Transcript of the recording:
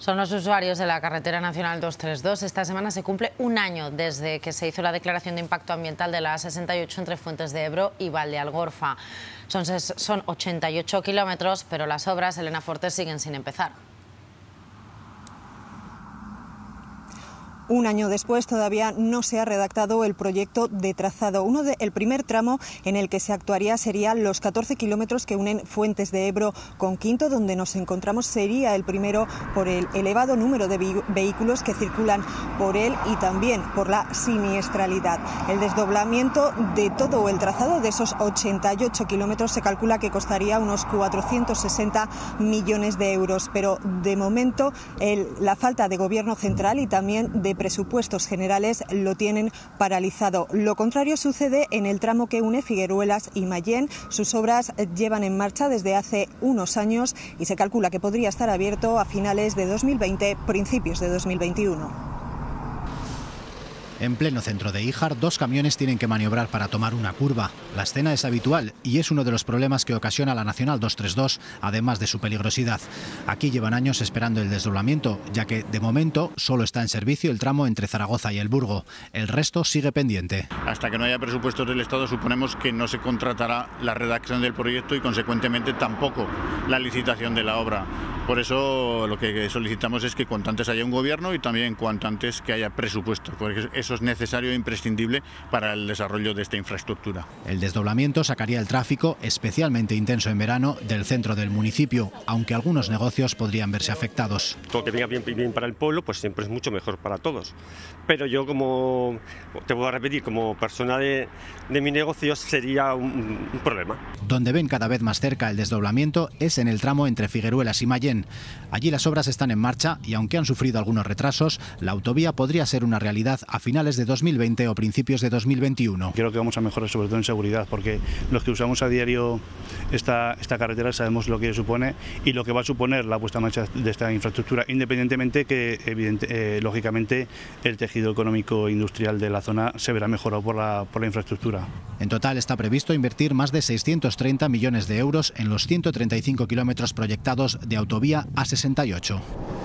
Son los usuarios de la carretera nacional 232. Esta semana se cumple un año desde que se hizo la declaración de impacto ambiental de la A68 entre Fuentes de Ebro y Valdealgorfa. Son 88 kilómetros, pero las obras, Elena Fortes, siguen sin empezar. Un año después todavía no se ha redactado el proyecto de trazado. El primer tramo en el que se actuaría sería los 14 kilómetros que unen Fuentes de Ebro con Quinto, donde nos encontramos. Sería el primero por el elevado número de vehículos que circulan por él y también por la siniestralidad. El desdoblamiento de todo el trazado de esos 88 kilómetros se calcula que costaría unos 460 millones de euros, pero de momento la falta de gobierno central y también de presupuestos generales lo tienen paralizado. Lo contrario sucede en el tramo que une Figueruelas y Mayén. Sus obras llevan en marcha desde hace unos años y se calcula que podría estar abierto a finales de 2020, principios de 2021. En pleno centro de Híjar, dos camiones tienen que maniobrar para tomar una curva. La escena es habitual y es uno de los problemas que ocasiona la Nacional 232, además de su peligrosidad. Aquí llevan años esperando el desdoblamiento, ya que de momento solo está en servicio el tramo entre Zaragoza y El Burgo. El resto sigue pendiente. Hasta que no haya presupuestos del Estado, suponemos que no se contratará la redacción del proyecto y, consecuentemente, tampoco la licitación de la obra. Por eso lo que solicitamos es que cuanto antes haya un gobierno y también cuanto antes que haya presupuesto, porque eso es necesario e imprescindible para el desarrollo de esta infraestructura. El desdoblamiento sacaría el tráfico, especialmente intenso en verano, del centro del municipio, aunque algunos negocios podrían verse afectados. Todo que venga bien para el pueblo, pues siempre es mucho mejor para todos. Pero yo, como te voy a repetir, como persona de mi negocio, sería un problema. Donde ven cada vez más cerca el desdoblamiento es en el tramo entre Figueruelas y Mayén. Allí las obras están en marcha y, aunque han sufrido algunos retrasos, la autovía podría ser una realidad a finales de 2020 o principios de 2021. Creo que vamos a mejorar sobre todo en seguridad, porque los que usamos a diario esta carretera sabemos lo que supone y lo que va a suponer la puesta en marcha de esta infraestructura, independientemente que lógicamente el tejido económico e industrial de la zona se verá mejorado por la infraestructura. En total está previsto invertir más de 630 millones de euros en los 135 kilómetros proyectados de autovía A68.